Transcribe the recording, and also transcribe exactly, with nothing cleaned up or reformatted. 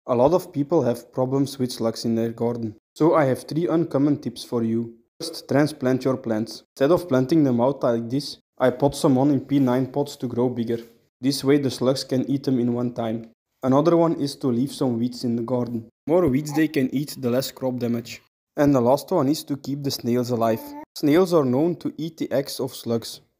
A lot of people have problems with slugs in their garden. So I have three uncommon tips for you. First, transplant your plants. Instead of planting them out like this, I pot some on in P nine pots to grow bigger. This way the slugs can eat them in one time. Another one is to leave some weeds in the garden. The more weeds they can eat, the less crop damage. And the last one is to keep the snails alive. Snails are known to eat the eggs of slugs.